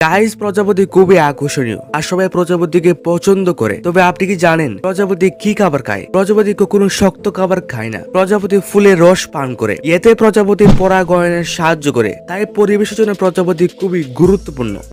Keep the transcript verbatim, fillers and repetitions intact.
Guys, প্রজাপতি খুবই আকর্ষণীয় আর সবাই প্রজাপতিকে পছন্দ করে। তবে আপনি কি জানেন প্রজাপতি কি খাবার খায়? প্রজাপতি কখনো শক্ত খাবার খায় না। প্রজাপতি ফুলের রস পান করে, এতে প্রজাপতি পরাগায়নে সাহায্য করে। তাই পরিবেশের জন্য প্রজাপতি খুবই গুরুত্বপূর্ণ।